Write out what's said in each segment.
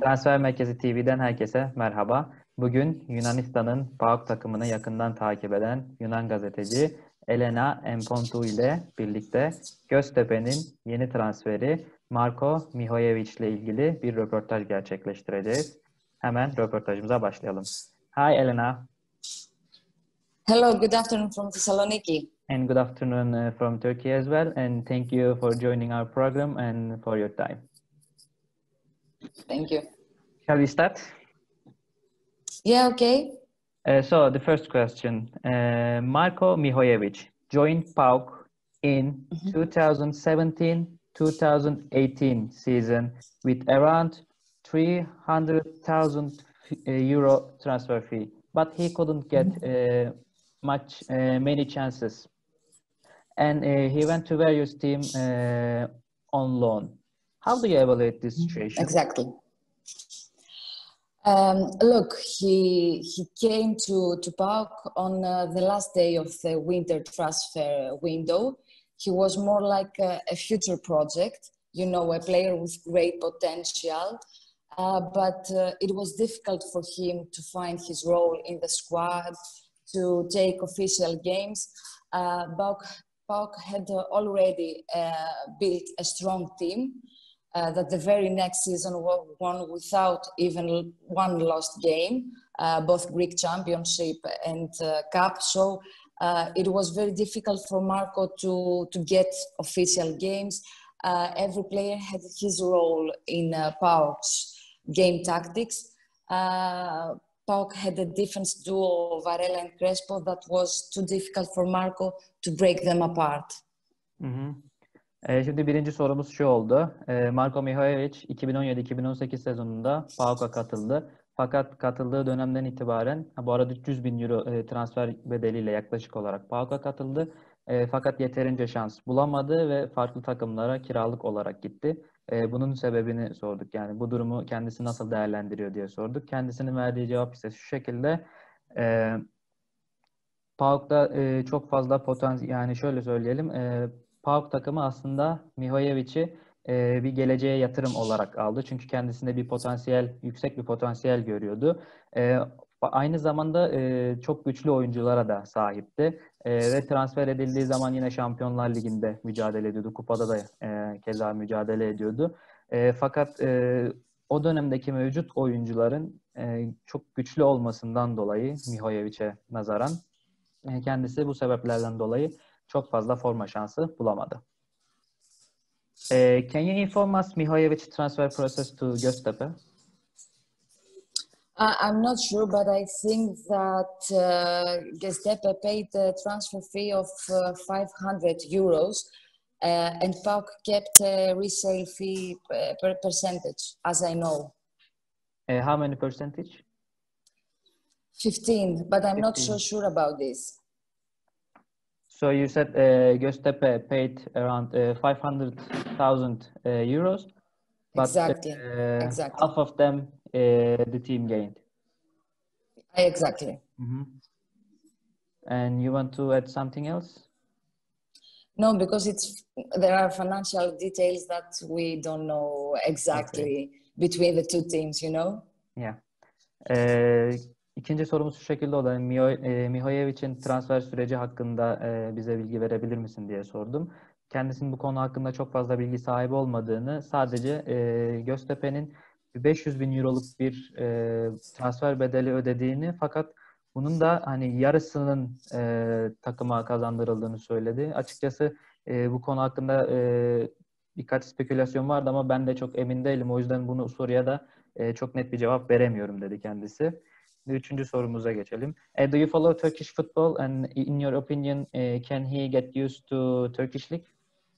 Transfer Merkezi TV'den herkese merhaba. Bugün Yunanistan'ın PAOK takımını yakından takip eden Yunan gazeteci Elena Empontou ile birlikte Göztepe'nin yeni transferi Marko Mihojevic ile ilgili bir röportaj gerçekleştireceğiz. Hemen röportajımıza başlayalım. Hi Elena. Hello, good afternoon from Thessaloniki. And good afternoon from Turkey as well. And thank you for joining our program and for your time. Thank you. Shall we start? Yeah, okay. So the first question, Marko Mihojevic joined PAOK in 2017-2018 season with around 300,000 euro transfer fee, but he couldn't get many chances, and he went to various teams on loan. How do you evaluate this situation? Exactly. Look, he came to PAOK on the last day of the winter transfer window. He was more like a future project, you know, a player with great potential, but it was difficult for him to find his role in the squad, to take official games. PAOK had already built a strong team. That the very next season won without even one lost game, both Greek Championship and Cup. So it was very difficult for Marko to get official games. Every player had his role in PAOK's game tactics. PAOK had a defense duo of Varela and Crespo that was too difficult for Marko to break them apart. Mm-hmm. Şimdi birinci sorumuz şu oldu. Marko Mihojevic 2017-2018 sezonunda PAOK'a katıldı. Fakat katıldığı dönemden itibaren, bu arada 300 bin euro transfer bedeliyle yaklaşık olarak PAOK'a katıldı. Fakat yeterince şans bulamadı ve farklı takımlara kiralık olarak gitti. Bunun sebebini sorduk. Yani bu durumu kendisi nasıl değerlendiriyor diye sorduk. Kendisinin verdiği cevap ise şu şekilde. PAOK'ta çok fazla potansiyel, yani şöyle söyleyelim, PAOK takımı aslında Mihojevic'i bir geleceğe yatırım olarak aldı. Çünkü kendisinde bir potansiyel, yüksek bir potansiyel görüyordu. Aynı zamanda çok güçlü oyunculara da sahipti. Ve transfer edildiği zaman yine Şampiyonlar Ligi'nde mücadele ediyordu. Kupada da keza mücadele ediyordu. Fakat o dönemdeki mevcut oyuncuların çok güçlü olmasından dolayı Mihojevic'e nazaran kendisi bu sebeplerden dolayı çok fazla forma şansı bulamadı. Can you inform us Mihojevic transfer process to Göztepe? I'm not sure, but I think that Göztepe paid a transfer fee of 500 euros and PAOK kept a resale fee per percentage, as I know. How many percentage? 15, but I'm 15. not so sure about this. So you said Göztepe paid around 500,000 euros, but Exactly. half of them the team gained. Exactly. Mm-hmm. And you want to add something else? No, because there are financial details that we don't know exactly between the two teams, you know? Yeah. İkinci sorumuz şu şekilde oldu. Mihojevic'in transfer süreci hakkında bize bilgi verebilir misin diye sordum. Kendisinin bu konu hakkında çok fazla bilgi sahibi olmadığını, sadece Göztepe'nin 500 bin euroluk bir transfer bedeli ödediğini, fakat bunun da hani yarısının takıma kazandırıldığını söyledi. Açıkçası bu konu hakkında birkaç spekülasyon vardı ama ben de çok emin değilim. O yüzden bunu soruya da çok net bir cevap veremiyorum dedi kendisi. Üçüncü sorumuza geçelim. Do you follow Turkish football, and in your opinion, can he get used to Turkish league?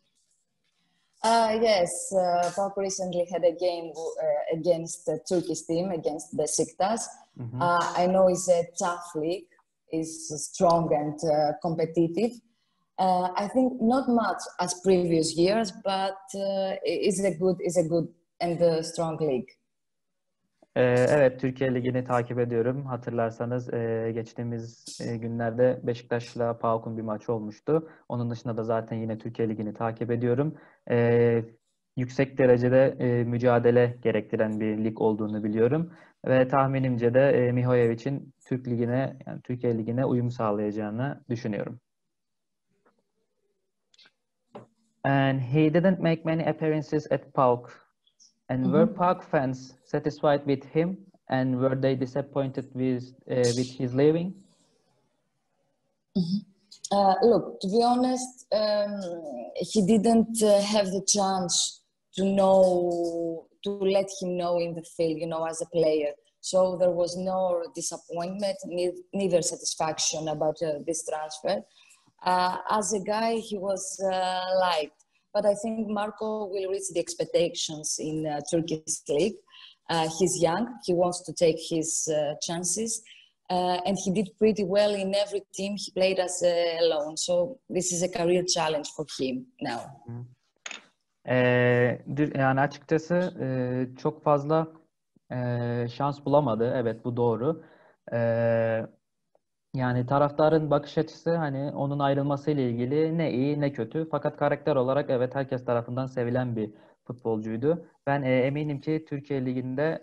Yes, PAOK recently had a game against the Turkish team, against Besiktas. Mm-hmm. I know it's a tough league, it's strong and competitive. I think not much as previous years, but it's a good and strong league. Evet, Türkiye Ligi'ni takip ediyorum. Hatırlarsanız geçtiğimiz günlerde Beşiktaş'la PAOK'un bir maçı olmuştu. Onun dışında da zaten yine Türkiye Ligi'ni takip ediyorum. yüksek derecede mücadele gerektiren bir lig olduğunu biliyorum. Ve tahminimce de Mihojevic'in Türk Ligi'ne, yani Türkiye Ligi'ne uyum sağlayacağını düşünüyorum. And he didn't make many appearances at PAOK. And were PAOK fans satisfied with him? And were they disappointed with his leaving? Look, to be honest, he didn't have the chance to let him know in the field, as a player. So there was no disappointment, neither satisfaction about this transfer. As a guy, he was liked. But I think Marco will reach the expectations in Turkish league. He's young. He wants to take his chances. And he did pretty well in every team he played as alone. So this is a career challenge for him now. Yani açıkçası çok fazla şans bulamadı. Evet, bu doğru. Yani taraftarın bakış açısı hani onun ayrılmasıyla ilgili ne iyi ne kötü. Fakat karakter olarak evet herkes tarafından sevilen bir futbolcuydu. Ben eminim ki Türkiye Ligi'nde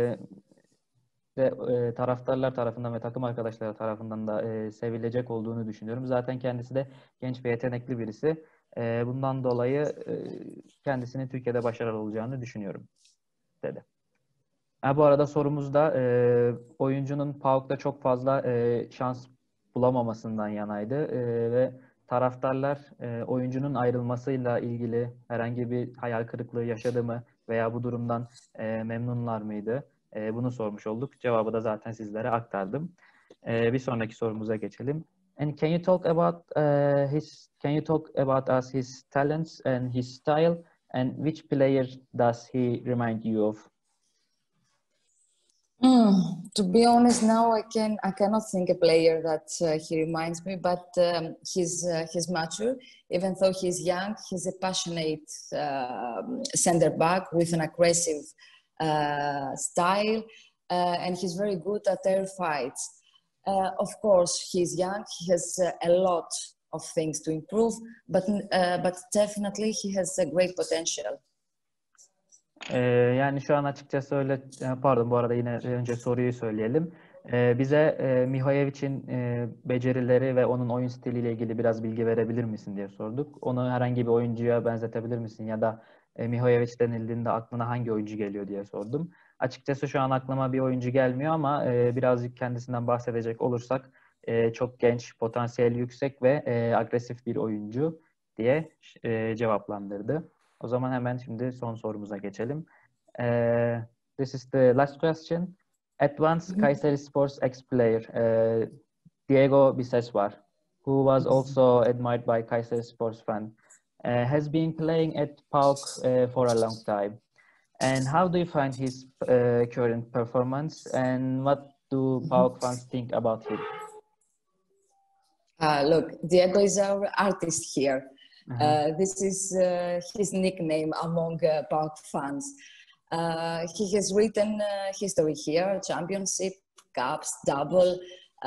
taraftarlar tarafından ve takım arkadaşları tarafından da sevilecek olduğunu düşünüyorum. Zaten kendisi de genç ve yetenekli birisi. Bundan dolayı kendisinin Türkiye'de başarılı olacağını düşünüyorum dedi. Bu arada sorumuzda oyuncunun PAOK'ta çok fazla şans bulamamasından yanaydı ve taraftarlar oyuncunun ayrılmasıyla ilgili herhangi bir hayal kırıklığı yaşadı mı veya bu durumdan memnunlar mıydı? Bunu sormuş olduk. Cevabı da zaten sizlere aktardım. Bir sonraki sorumuza geçelim. And can you talk about us his talents and his style and which player does he remind you of? To be honest, now I cannot think a player that he reminds me, but he's mature. Even though he's young, he's a passionate center back with an aggressive style, and he's very good at air fights. Of course, he's young. He has a lot of things to improve, but definitely he has a great potential. Yani şu an açıkçası öyle, pardon bu arada yine önce soruyu söyleyelim. Bize Mihojevic'in becerileri ve onun oyun stiliyle ilgili biraz bilgi verebilir misin diye sorduk. Onu herhangi bir oyuncuya benzetebilir misin ya da Mihojevic denildiğinde aklına hangi oyuncu geliyor diye sordum. Açıkçası şu an aklıma bir oyuncu gelmiyor ama birazcık kendisinden bahsedecek olursak çok genç, potansiyeli yüksek ve agresif bir oyuncu diye cevaplandırdı. O zaman hemen şimdi son sorumuza geçelim. This is the last question. At once, Kayserispor's ex-player Diego Bisesvar, who was also admired by Kayserispor's fan, has been playing at PAOK for a long time. And how do you find his current performance? And what do PAOK fans think about him? Look, Diego is our artist here. This is his nickname among PAOK fans. He has written history here, championship, cups, double.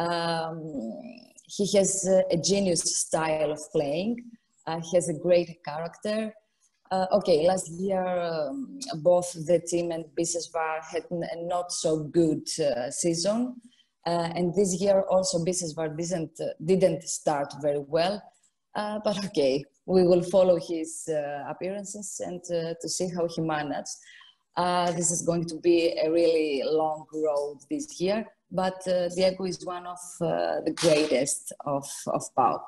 He has a genius style of playing. He has a great character. Okay, last year both the team and Bisesvar had a not so good season. And this year also Bisesvar didn't start very well. But okay, we will follow his appearances and to see how he manages. This is going to be a really long road this year, but Diego is one of the greatest of PAOK.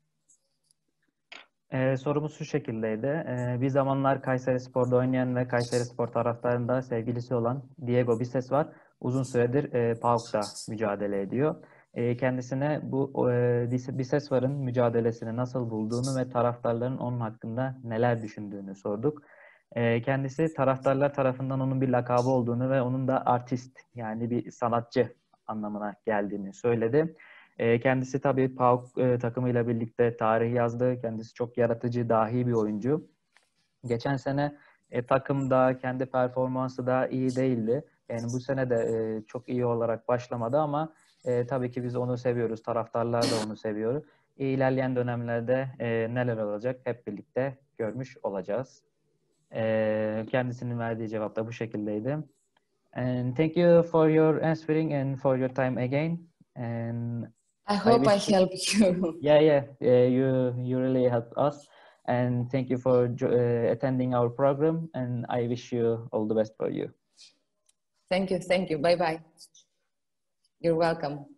Sorumuz şu şekildeydi. Bir zamanlar Kayserispor'da oynayan ve Kayserispor taraftarında sevgilisi olan Diego Bisesvar uzun süredir PAOK'ta mücadele ediyor. Kendisine bu Bisesvar'ın mücadelesini nasıl bulduğunu ve taraftarların onun hakkında neler düşündüğünü sorduk. Kendisi taraftarlar tarafından onun bir lakabı olduğunu ve onun da artist yani bir sanatçı anlamına geldiğini söyledi. Kendisi tabii PAOK takımıyla birlikte tarih yazdı. Kendisi çok yaratıcı, dahi bir oyuncu. Geçen sene takımda, kendi performansı da iyi değildi. Yani bu sene de çok iyi olarak başlamadı ama tabii ki biz onu seviyoruz. Taraftarlar da onu seviyor. İlerleyen dönemlerde neler olacak hep birlikte görmüş olacağız. Kendisinin verdiği cevap da bu şekildeydi. And thank you for your answering and for your time again. And I hope I wish you, helped you. yeah, you really helped us. And thank you for attending our program. And I wish you all the best for you. Thank you. Bye bye. You're welcome.